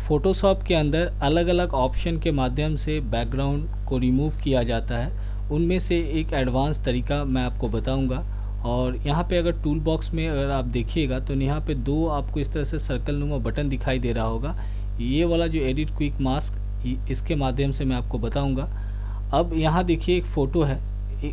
Photoshop के अंदर अलग अलग ऑप्शन के माध्यम से बैकग्राउंड को रिमूव किया जाता है। उनमें से एक एडवांस तरीका मैं आपको बताऊंगा। और यहाँ पे अगर टूल बॉक्स में अगर आप देखिएगा तो यहाँ पे दो आपको इस तरह से सर्कल नुमा बटन दिखाई दे रहा होगा। ये वाला जो एडिट क्विक मास्क, इसके माध्यम से मैं आपको बताऊंगा। अब यहाँ देखिए एक फ़ोटो है,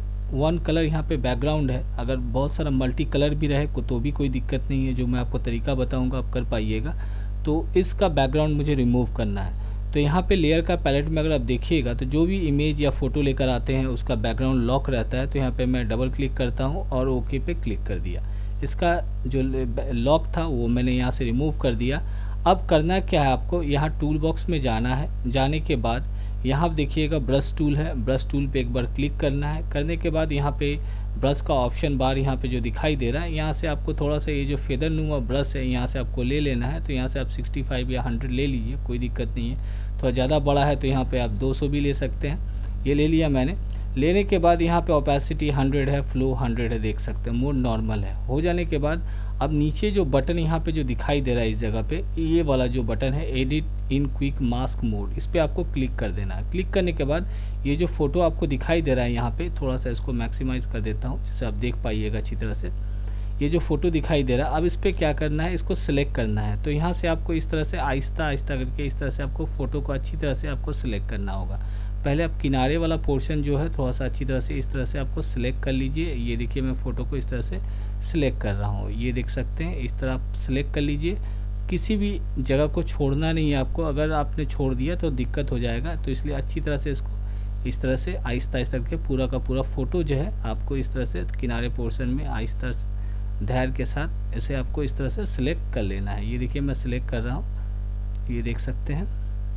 वन कलर यहाँ पे बैकग्राउंड है। अगर बहुत सारा मल्टी कलर भी रहे तो भी कोई दिक्कत नहीं है, जो मैं आपको तरीका बताऊंगा आप कर पाइएगा। तो इसका बैकग्राउंड मुझे रिमूव करना है। तो यहाँ पे लेयर का पैलेट में अगर आप देखिएगा तो जो भी इमेज या फ़ोटो लेकर आते हैं उसका बैकग्राउंड लॉक रहता है। तो यहाँ पे मैं डबल क्लिक करता हूँ और ओके पे क्लिक कर दिया। इसका जो लॉक था वो मैंने यहाँ से रिमूव कर दिया। अब करना क्या है, आपको यहाँ टूल बॉक्स में जाना है। जाने के बाद यहाँ देखिएगा ब्रश टूल है, ब्रश टूल पे एक बार क्लिक करना है। करने के बाद यहाँ पे ब्रश का ऑप्शन बार यहाँ पे जो दिखाई दे रहा है, यहाँ से आपको थोड़ा सा ये जो फेदर नुमा ब्रश है यहाँ से आपको ले लेना है। तो यहाँ से आप 65 या 100 ले लीजिए, कोई दिक्कत नहीं है। थोड़ा ज़्यादा बड़ा है तो यहाँ पे आप 200 भी ले सकते हैं। ये ले लिया मैंने। लेने के बाद यहाँ पे ओपेसिटी 100 है, फ्लो 100 है, देख सकते हैं। मोड नॉर्मल है। हो जाने के बाद अब नीचे जो बटन यहाँ पे जो दिखाई दे रहा है इस जगह पे, ये वाला जो बटन है edit in quick mask mode, इस पर आपको क्लिक कर देना है। क्लिक करने के बाद ये जो फ़ोटो आपको दिखाई दे रहा है यहाँ पे, थोड़ा सा इसको मैक्सिमाइज़ कर देता हूँ जिससे आप देख पाइएगा अच्छी तरह से। ये जो फ़ोटो दिखाई दे रहा है, अब इस पर क्या करना है, इसको सिलेक्ट करना है। तो यहाँ से आपको इस तरह से आहिस्ता आहिस्ता करके इस तरह से आपको फ़ोटो को अच्छी तरह से आपको सिलेक्ट करना होगा। पहले आप किनारे वाला पोर्शन जो है थोड़ा सा अच्छी तरह से इस तरह से आपको सिलेक्ट कर लीजिए। ये देखिए मैं फ़ोटो को इस तरह से सिलेक्ट कर रहा हूँ, ये देख सकते हैं। इस तरह आप सिलेक्ट कर लीजिए। किसी भी जगह को छोड़ना नहीं है आपको, अगर आपने छोड़ दिया तो दिक्कत हो जाएगा। तो इसलिए अच्छी तरह से इसको इस तरह से आहिस्ता आहिस्ता करके पूरा का पूरा फ़ोटो जो है आपको इस तरह से किनारे पोर्शन में आहिस्ता धैर्य के साथ इसे आपको इस तरह से सिलेक्ट कर लेना है। ये देखिए मैं सिलेक्ट कर रहा हूँ, ये देख सकते हैं।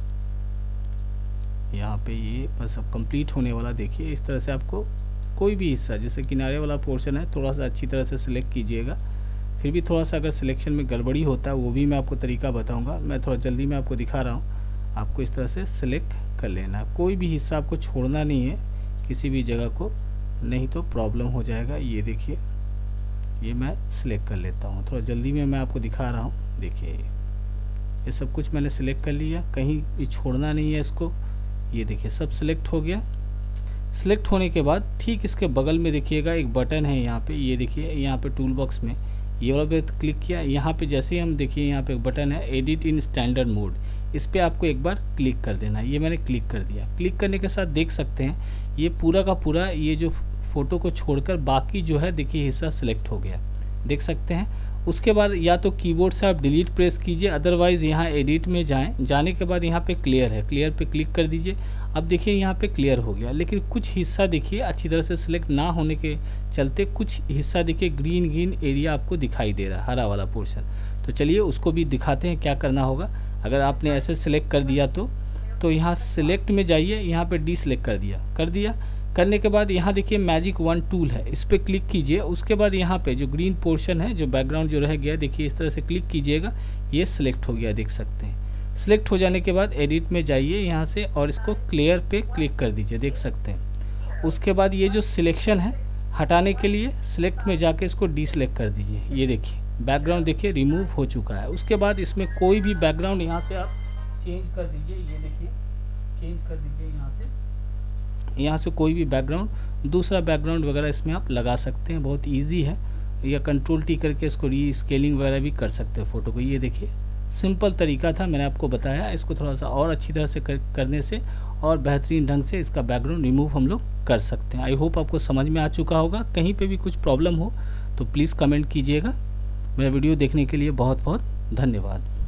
यहाँ पे ये बस अब कंप्लीट होने वाला, देखिए इस तरह से आपको कोई भी हिस्सा जैसे किनारे वाला पोर्शन है थोड़ा सा अच्छी तरह से सिलेक्ट कीजिएगा। फिर भी थोड़ा सा अगर सिलेक्शन में गड़बड़ी होता है वो भी मैं आपको तरीका बताऊंगा। मैं थोड़ा जल्दी में आपको दिखा रहा हूँ। आपको इस तरह से सिलेक्ट कर लेना है, कोई भी हिस्सा आपको छोड़ना नहीं है किसी भी जगह को, नहीं तो प्रॉब्लम हो जाएगा। ये देखिए ये मैं सिलेक्ट कर लेता हूँ, थोड़ा जल्दी में मैं आपको दिखा रहा हूँ। देखिए ये सब कुछ मैंने सिलेक्ट कर लिया, कहीं भी छोड़ना नहीं है इसको। ये देखिए सब सिलेक्ट हो गया। सिलेक्ट होने के बाद ठीक इसके बगल में देखिएगा एक बटन है यहाँ पे, ये देखिए यहाँ पे टूल बॉक्स में ये वाला पे क्लिक किया। यहाँ पे जैसे ही हम देखिए यहाँ पे एक बटन है एडिट इन स्टैंडर्ड मोड, इस पर आपको एक बार क्लिक कर देना है। ये मैंने क्लिक कर दिया। क्लिक करने के साथ देख सकते हैं ये पूरा का पूरा ये जो फ़ोटो को छोड़कर बाकी जो है देखिए हिस्सा सिलेक्ट हो गया, देख सकते हैं। उसके बाद या तो कीबोर्ड से आप डिलीट प्रेस कीजिए, अदरवाइज़ यहाँ एडिट में जाएं। जाने के बाद यहाँ पे क्लियर है, क्लियर पे क्लिक कर दीजिए। अब देखिए यहाँ पे क्लियर हो गया, लेकिन कुछ हिस्सा देखिए अच्छी तरह से सिलेक्ट ना होने के चलते कुछ हिस्सा देखिए ग्रीन ग्रीन एरिया आपको दिखाई दे रहा है, हरा वाला पोर्शन। तो चलिए उसको भी दिखाते हैं क्या करना होगा। अगर आपने ऐसे सिलेक्ट कर दिया तो यहाँ सिलेक्ट में जाइए, यहाँ पर डीसिलेक्ट कर दिया। करने के बाद यहाँ देखिए मैजिक वन टूल है, इस पर क्लिक कीजिए। उसके बाद यहाँ पे जो ग्रीन पोर्शन है, जो बैकग्राउंड जो रह गया, देखिए इस तरह से क्लिक कीजिएगा, ये सिलेक्ट हो गया, देख सकते हैं। सिलेक्ट हो जाने के बाद एडिट में जाइए यहाँ से और इसको क्लियर पे क्लिक कर दीजिए, देख सकते हैं। उसके बाद ये जो सिलेक्शन है हटाने के लिए सिलेक्ट में जाके इसको डीसिलेक्ट कर दीजिए। ये देखिए बैकग्राउंड देखिए रिमूव हो चुका है। उसके बाद इसमें कोई भी बैकग्राउंड यहाँ से आप चेंज कर दीजिए, ये देखिए चेंज कर दीजिए यहाँ से कोई भी बैकग्राउंड, दूसरा बैकग्राउंड वगैरह इसमें आप लगा सकते हैं, बहुत इजी है। या कंट्रोल टी करके इसको रीस्केलिंग वगैरह भी कर सकते हैं फ़ोटो को। ये देखिए सिंपल तरीका था, मैंने आपको बताया। इसको थोड़ा सा और अच्छी तरह से करने से और बेहतरीन ढंग से इसका बैकग्राउंड रिमूव हम लोग कर सकते हैं। आई होप आपको समझ में आ चुका होगा। कहीं पे भी कुछ प्रॉब्लम हो तो प्लीज़ कमेंट कीजिएगा। मेरा वीडियो देखने के लिए बहुत बहुत धन्यवाद।